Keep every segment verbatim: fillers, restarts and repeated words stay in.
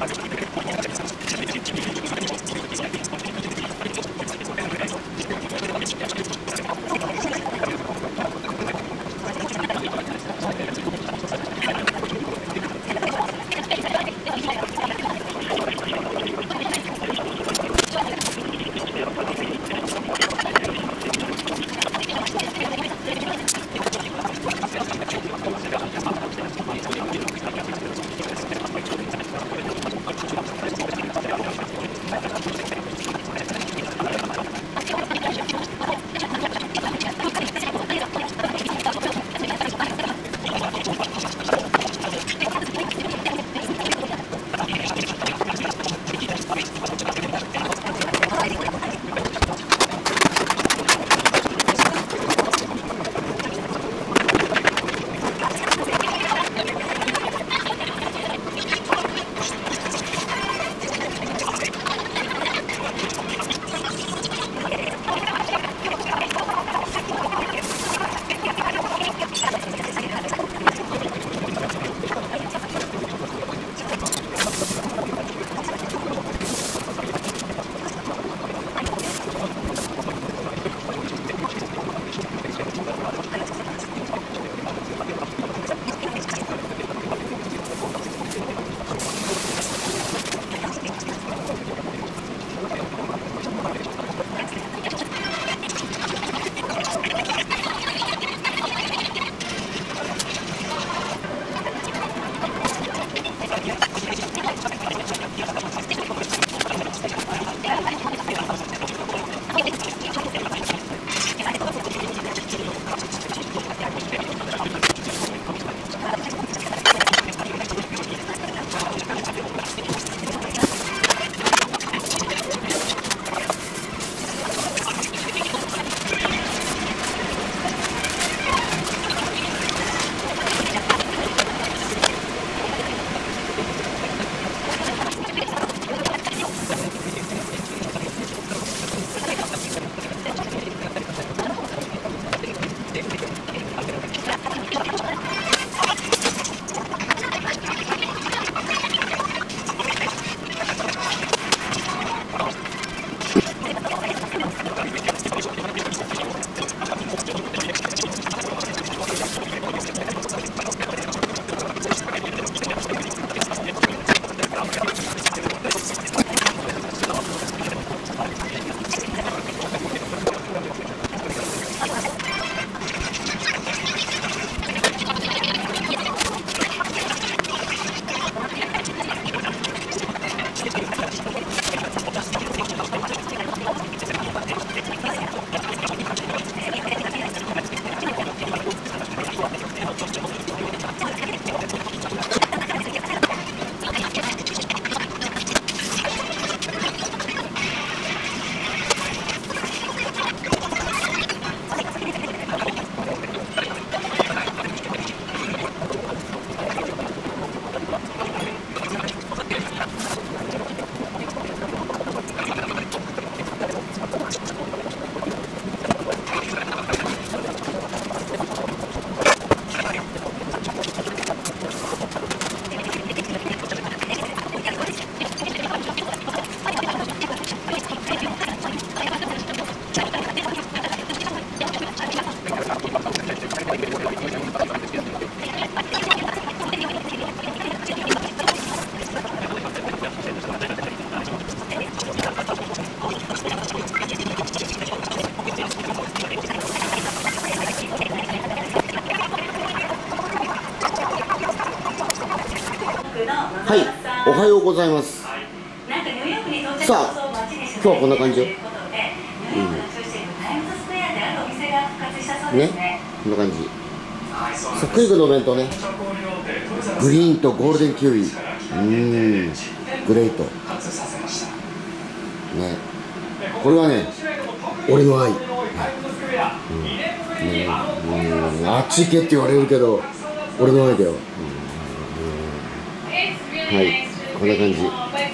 はい、おはようございます。さあ、今日はこんな感じよ。うん、ね、こんな感じ。さあ、クイズのお弁当ね。グリーンとゴールデンキウイ。うーん、グレート。ね、これはね、俺の愛。うん、ね、うん、あっち行けって言われるけど、俺の愛だよ。はい、こんな感じ。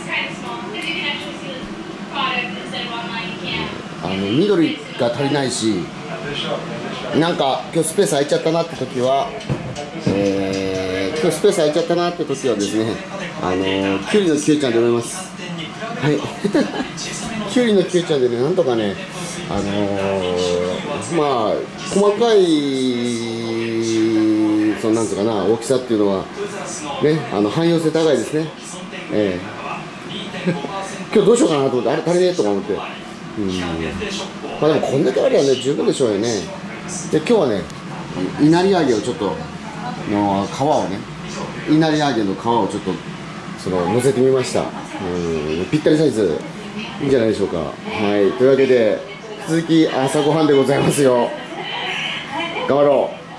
あの緑が足りないし、なんか今日スペース空いちゃったなって時は、えー、今日スペース空いちゃったなって時はですね、 あのー、きゅうりのきゅうちゃんで飲みます。はいきゅうりのきゅうちゃんでね、なんとかね、あのー、まあ細かいそのなんつうかな、大きさっていうのはね、あの汎用性高いですね。えー、今日どうしようかなと思って、あれ足りねえとか思って、うん、まあでもこんだけあればね十分でしょうよね。で今日はね、いなり揚げをちょっとの皮をね、いなり揚げの皮をちょっとその乗せてみました。うん、ぴったりサイズいいんじゃないでしょうか。はい、というわけで続き朝ごはんでございますよ。頑張ろう。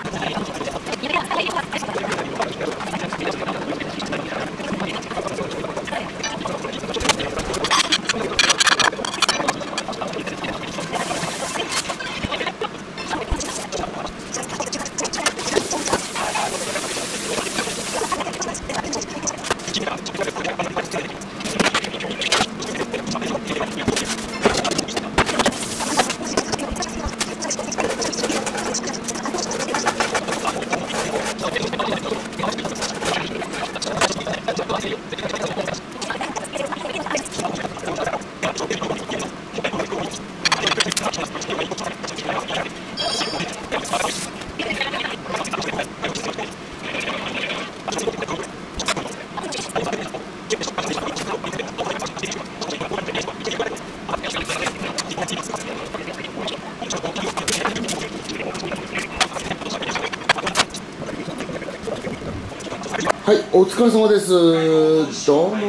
はい、お疲れ様です。どうも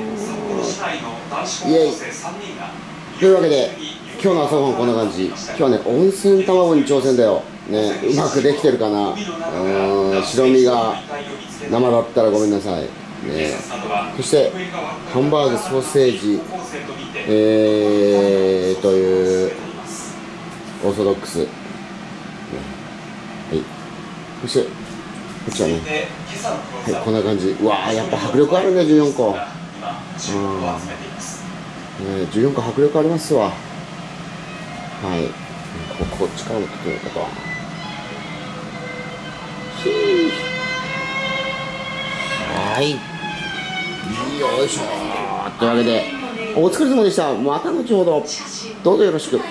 イエイ。というわけで今日の朝ごはんこんな感じ。今日はね、温泉卵に挑戦だよね。うまくできてるかな。うん、白身が生だったらごめんなさいね。そしてハンバーグ、ソーセージ、えーというオーソドックス、ね、はい。そしてこっちはね、はい、こんな感じ。うわー、やっぱ迫力あるね、じゅうよんこ。うん、ね、じゅうよんこ迫力ありますわ。はい、ここっちからも来てるかと。ひー、はい、よいしょー。というわけでお疲れ様でした。また後ほどどうぞよろしく。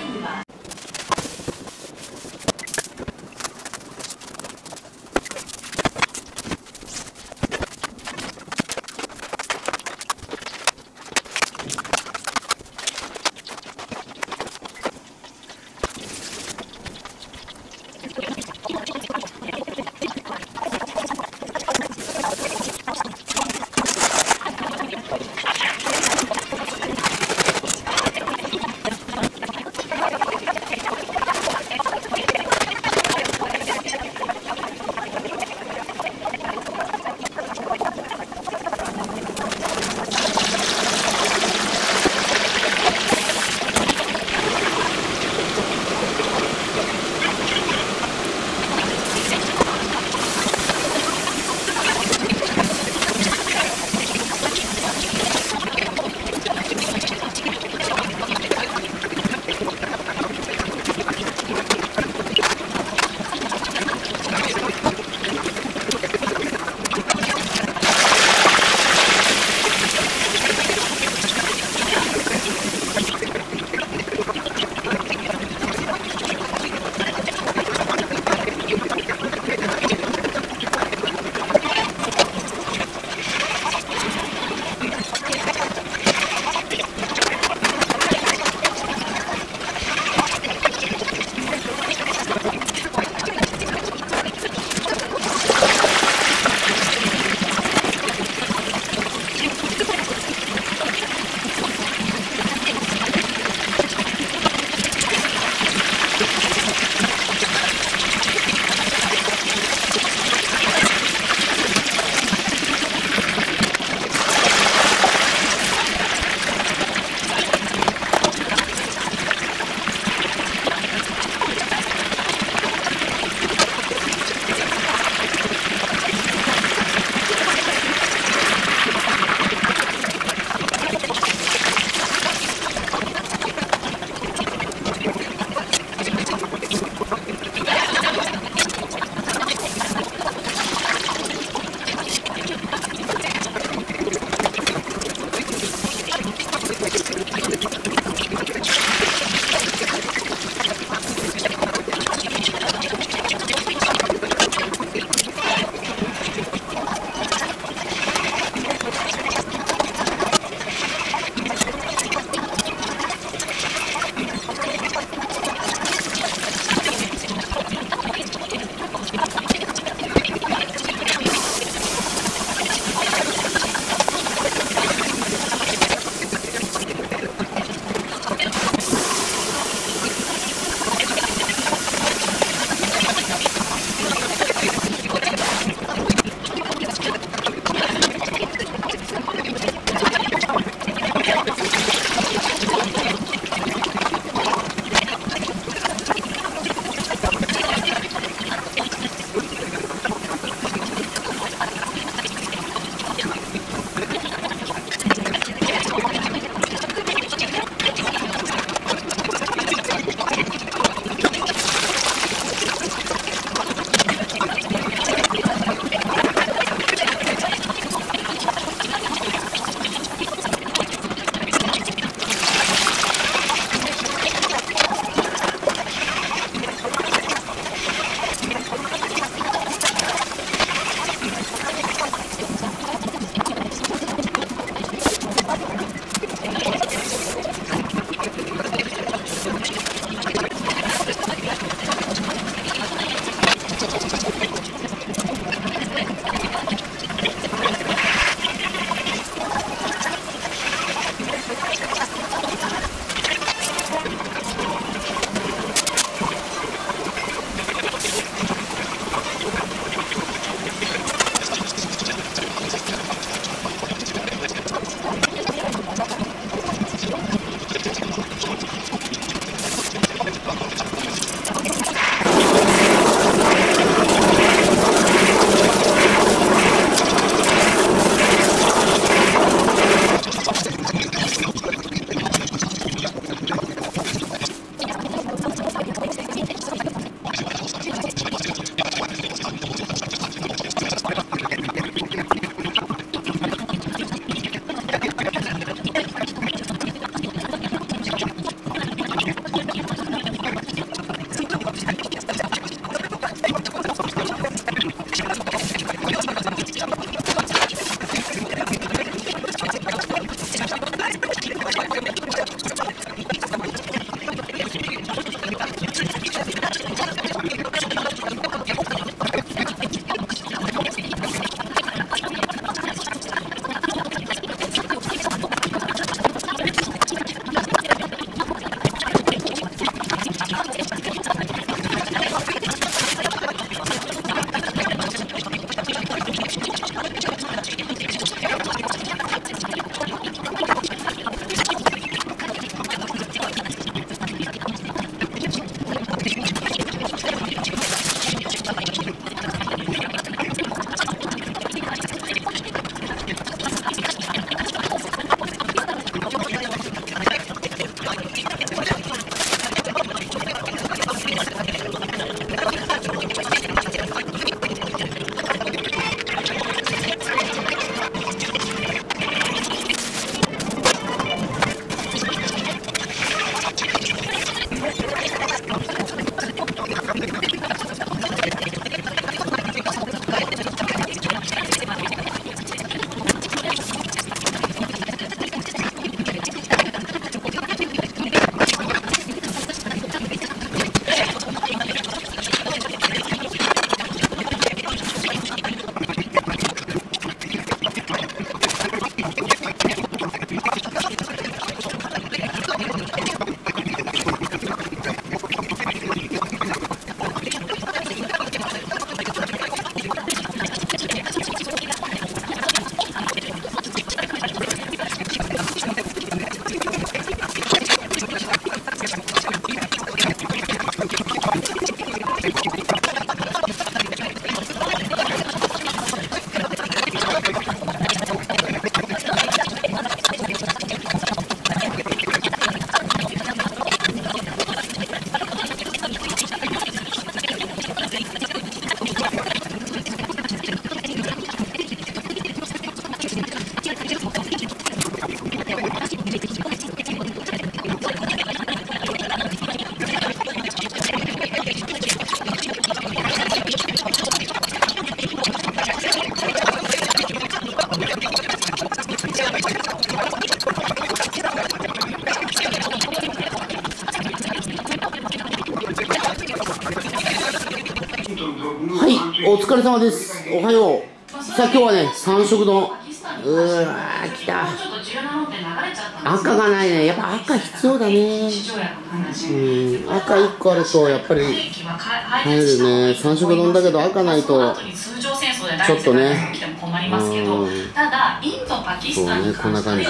はい、お疲れ様です。おはよう。さあ、今日はね、三色丼。うーわー、来た。赤がないね。やっぱ赤必要だね。うん、赤いっこあると、やっぱり入るね。三色丼だけど、赤ないと、ちょっとね。うん、そうね、こんな感じ。うん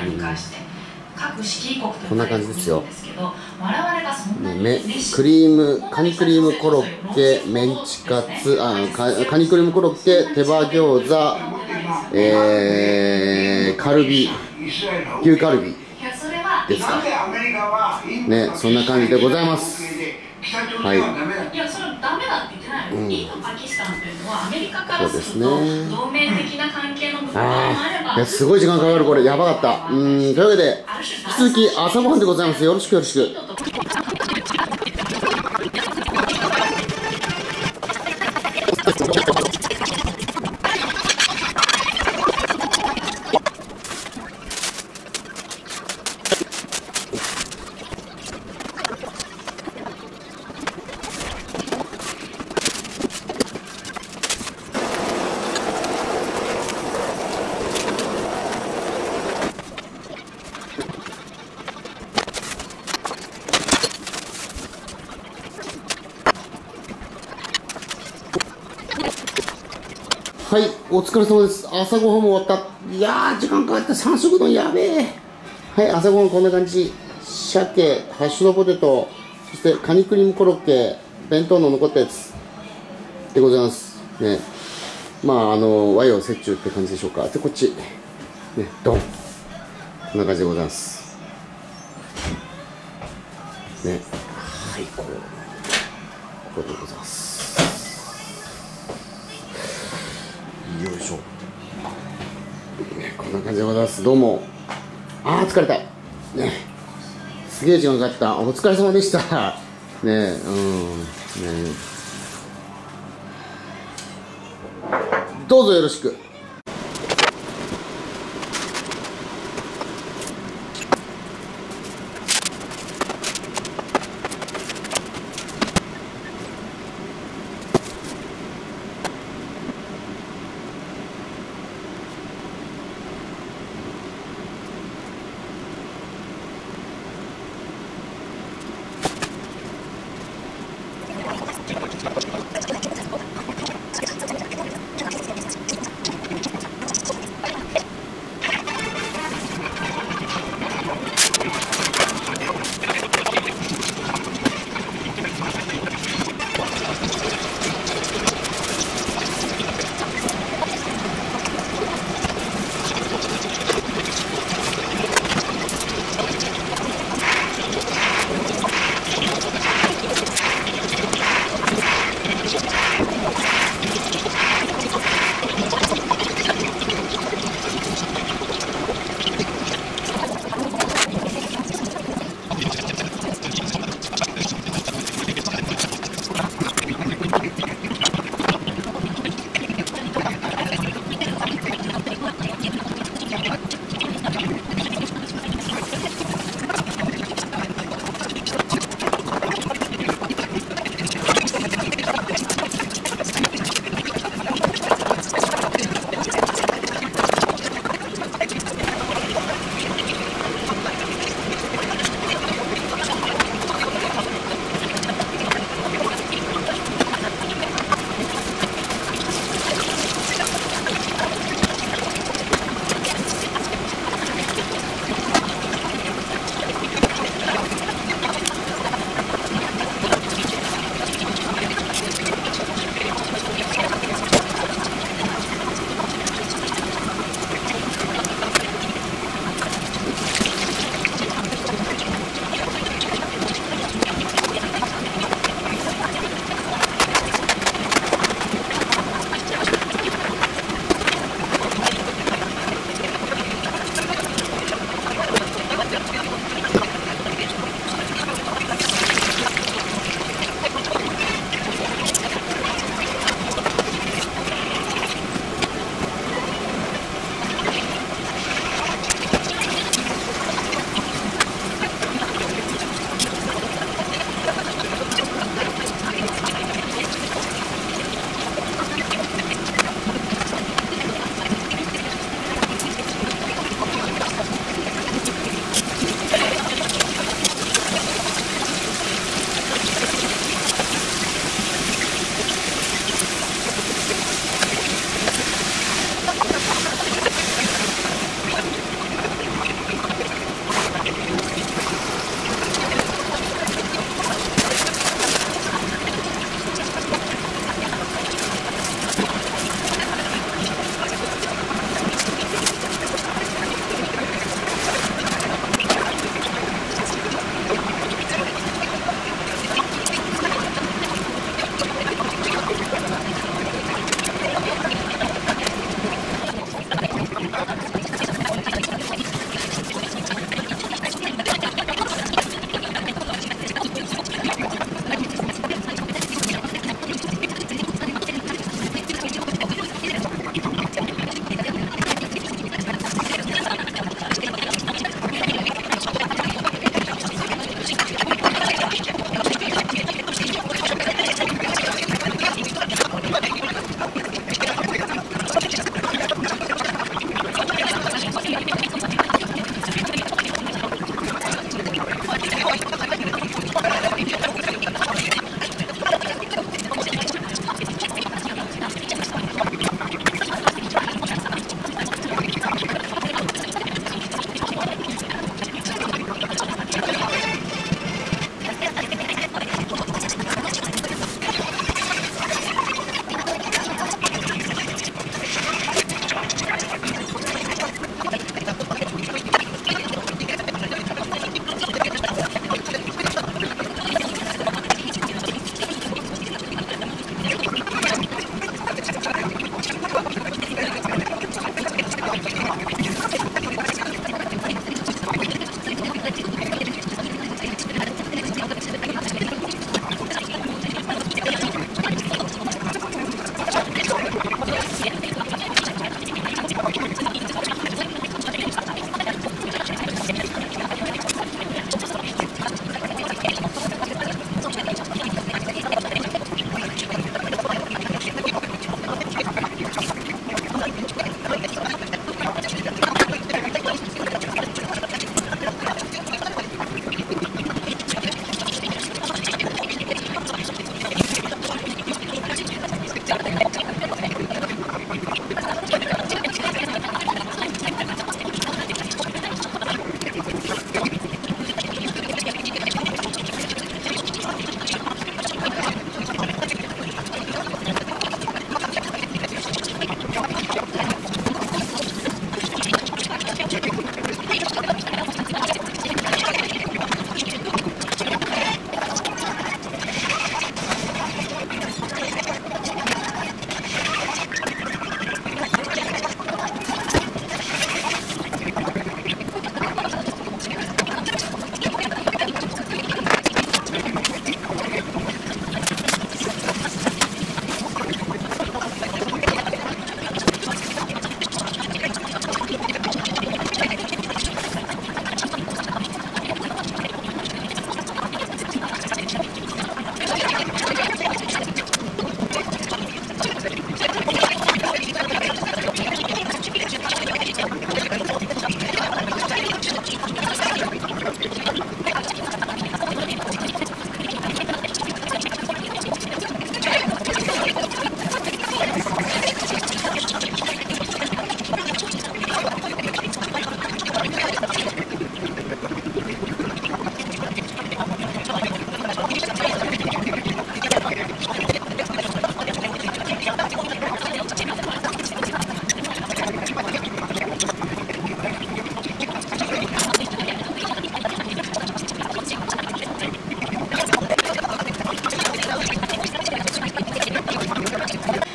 こんな感じですよ。ね、クリーム、カニクリームコロッケ、メンチカツ、あ、カニクリームコロッケ、手羽餃子、えー、カルビ、牛カルビですか。ね、そんな感じでございます。はい。いや、それダメだって言ってないの。インド、パキスタンというのはアメリカからすると同盟的な関係の部分もあれば、すごい時間かかるこれやばかった。うん、というわけで引き続き朝ごはんでございます。よろしくよろしく。はい、お疲れ様です。朝ごはんも終わった。いやー、時間かかった。三色丼やべえ。はい、朝ごはんこんな感じ。鮭、ハッシュドポテト、そしてカニクリームコロッケ、弁当の残ったやつでございます。ね。まあ、あの、和洋折衷って感じでしょうか。で、こっち。ね、ドン。こんな感じでございます。ね。はい、こう。これでございます。よいしょ、ね、こんな感じでございます。どうも。あー疲れたね、すげえ時間かかった。お疲れ様でしたね。うんね、どうぞよろしく。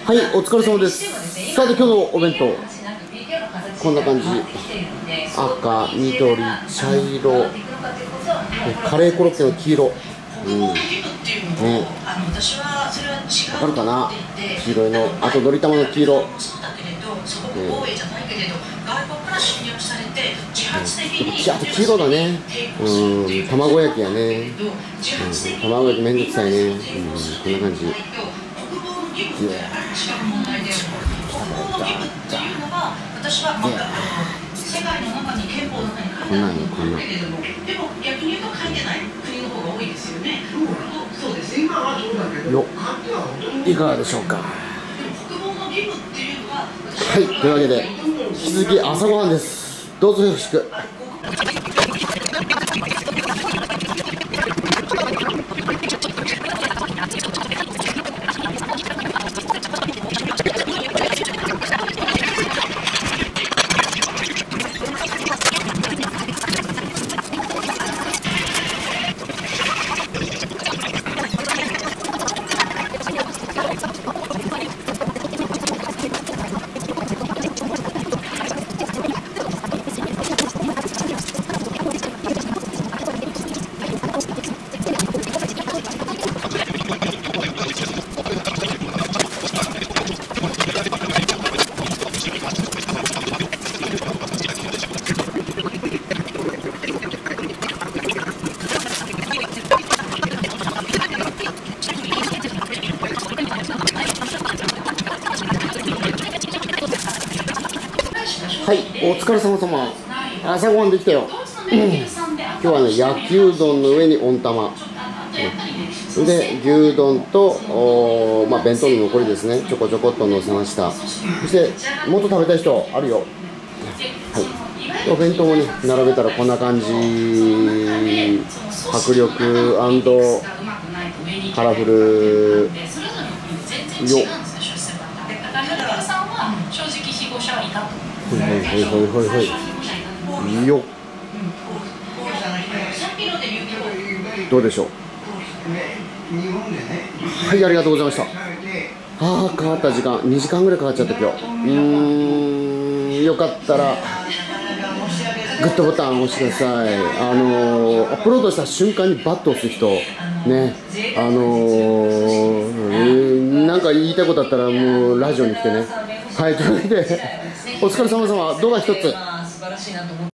はい、お疲れ様です。さて今日のお弁当、こんな感じ。赤、緑、茶色、カレーコロッケの黄色。うん、ね、わかるかな、黄色いの。あとのり玉の黄色。ね、あと黄色だね。うん、卵焼きやね。うん、卵焼きめんどくさいね。うん、こんな感じ。いやこんなんよ、こんなん。よ、いかがでしょうか。はい、というわけで引き続き朝ごはんです。どうぞよろしく。はい、お疲れ様様。朝ごはんできたよ。今日はね、焼きうどんの上に温玉。で、牛丼と、おまあ、弁当の残りですね、ちょこちょこっと乗せました。そして、もっと食べたい人あるよ。はい、お弁当もね、並べたらこんな感じ。迫力&カラフルよ。ほいほいほいほいほいほいよ。どうでしょう。はい、ありがとうございました。ああ、かかった時間にじかんぐらいかかっちゃった今日。うーん、よかったらグッドボタン押してください。あのー、アップロードした瞬間にバッと押す人ね、あのーえー、なんか言いたいことあったらもうラジオに来てね。はい、というわけでお疲れ様様、動画一つ。